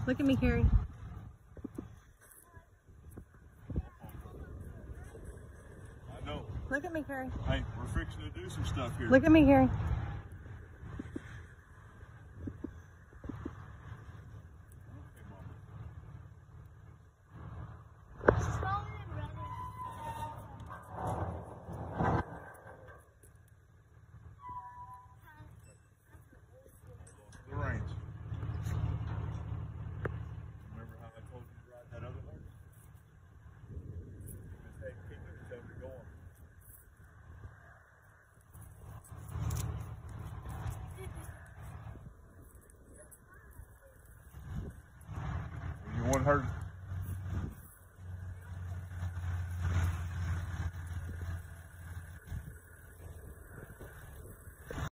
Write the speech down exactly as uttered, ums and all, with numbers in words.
Look at me, Karri. I know. Look at me, Karri. Hey, we're fixing to do some stuff here. Look at me, Karri.